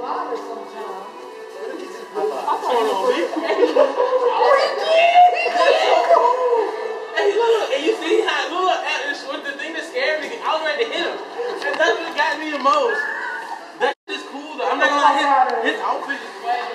Pop on me. Hey, look, and you see how, look, with the thing that scared me, I was ready to hit him. And that's what got me the most. That is cool, though. I'm not gonna lie, his outfit is swag.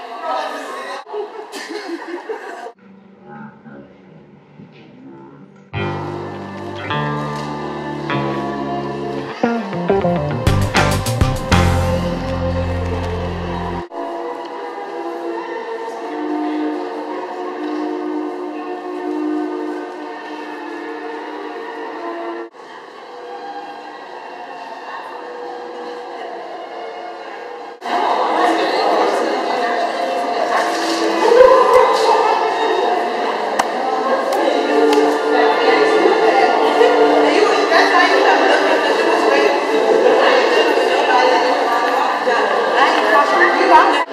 I ain't talking to you.